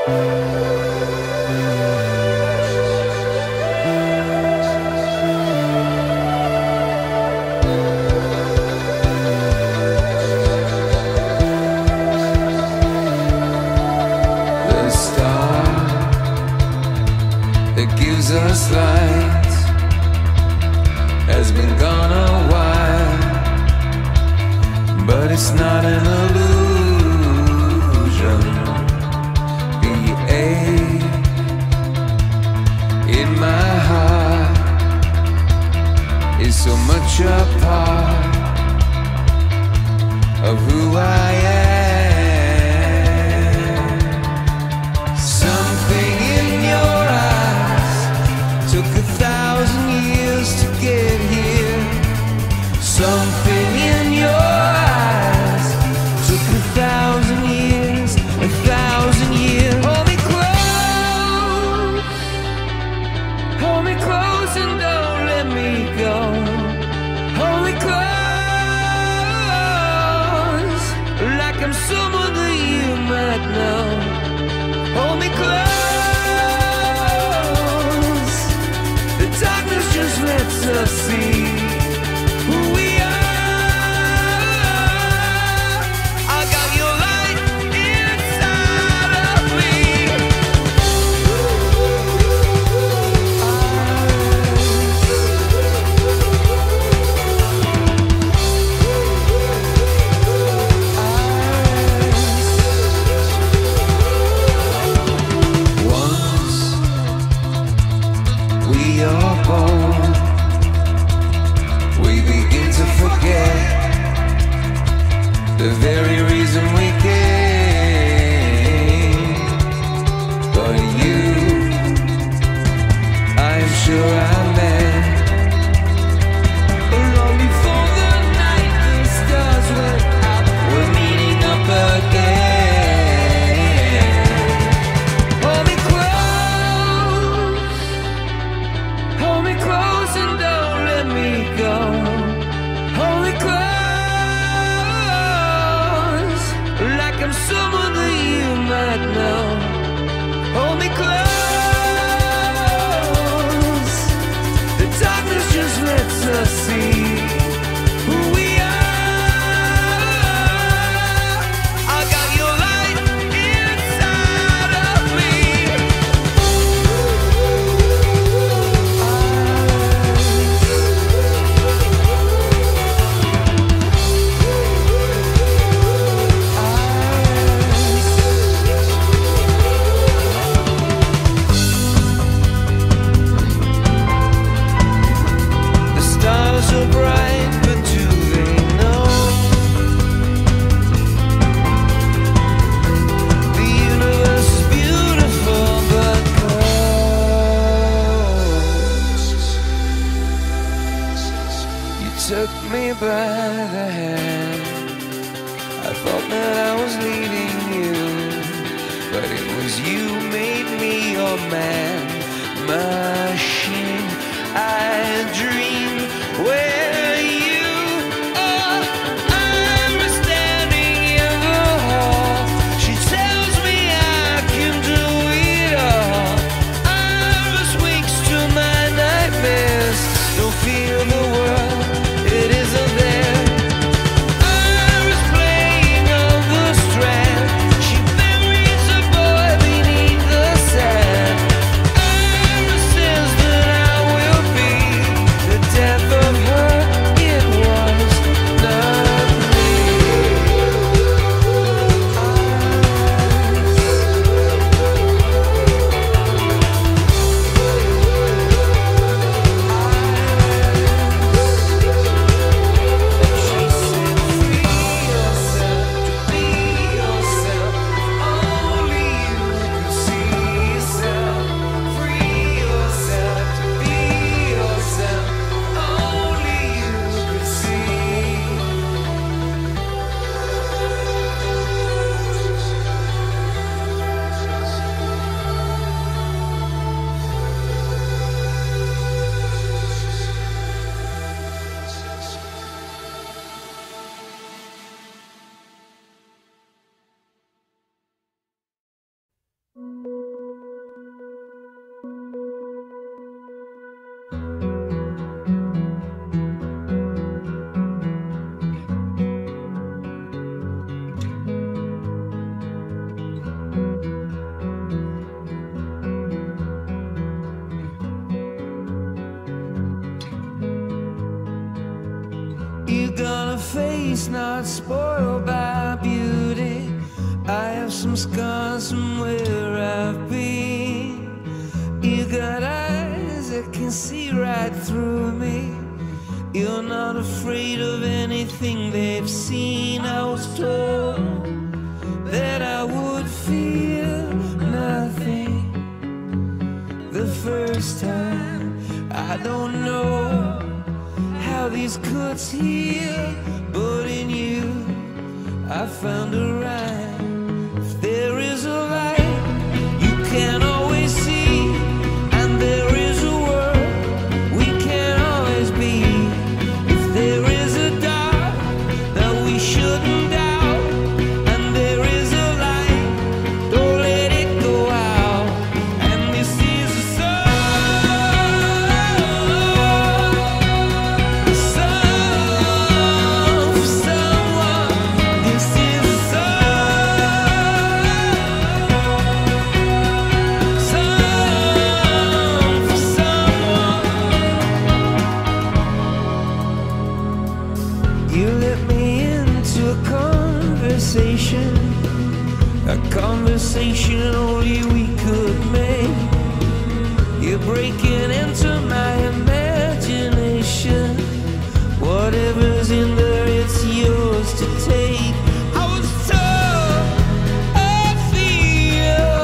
us light has been gone a while, but it's not an illusion. The ache in my heart is so much a part of who I am. Something in your eyes took 1,000 years to get here. Something in your eyes took 1,000 years, 1,000 years. Hold me close and don't let me go. Hold me close, like I'm someone that you might know. Hold me close, the darkness just lets us see who we are. I got your light inside of me. Once we are born, we begin to forget the very reason we came. But you, I am sure I met long before the night the stars went out. We're meeting up again. Hold me close and don't let me go. Hold me close, like I'm someone that you might know. Hold me close, the darkness just lets us see who we are. I got your light inside of me. The stars are bright, but do they know the universe is beautiful but cold? You took me by the hand. I thought that I was leading you, but it was you made me your man. Machine, I dream where you are. I'm standing in the hall. She tells me I can do it all. Iris winks to my nightmares. Don't fear the world, it isn't there. Iris playing on the strand. She buries a boy beneath the sand. Iris says that I will be the face not spoiled by beauty. I have some scars from where I've been. You got eyes that can see right through me. You're not afraid of anything they've seen. I was told that I would feel nothing the first time. I don't know how these cuts heal, but in you I found a rhyme. If there is a light you can always see, and there is a world we can always be. If there is a dark that we shouldn't doubt, and there is a light, don't let it go out. And this is a song for someone. This is a song for someone. You let me into a conversation only we could make. You're breaking into my imagination. Whatever's in there, it's yours to take. I was told I feel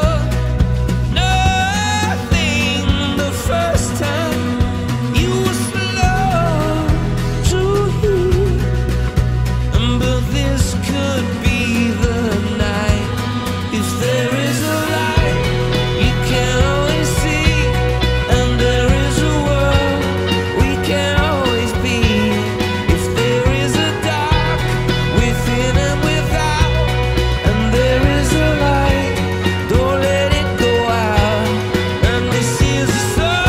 nothing the first time. You were slow to hear, but this could be the night. If there is a light you can always see, and there is a world we can always be. If there is a dark within and without, and there is a light, don't let it go out. And this is a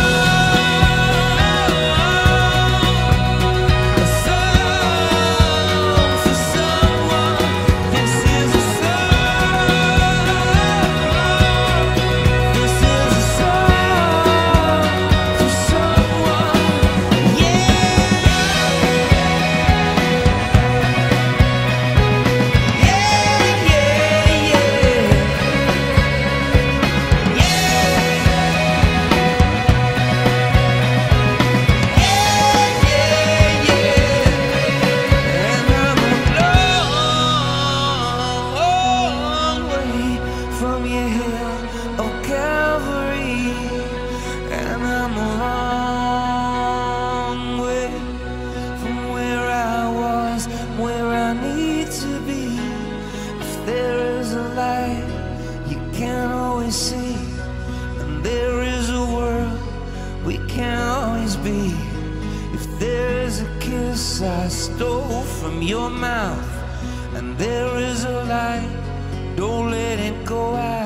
song for someone. This is a song for someone. Yeah. And I'm a long way from your hill of Calvary, and I'm a long way from where I was, where I need to be. If there is a light you can always see, and there is a world we can always be. If there is a kiss I stole from your mouth, and there is a light, don't let it go out.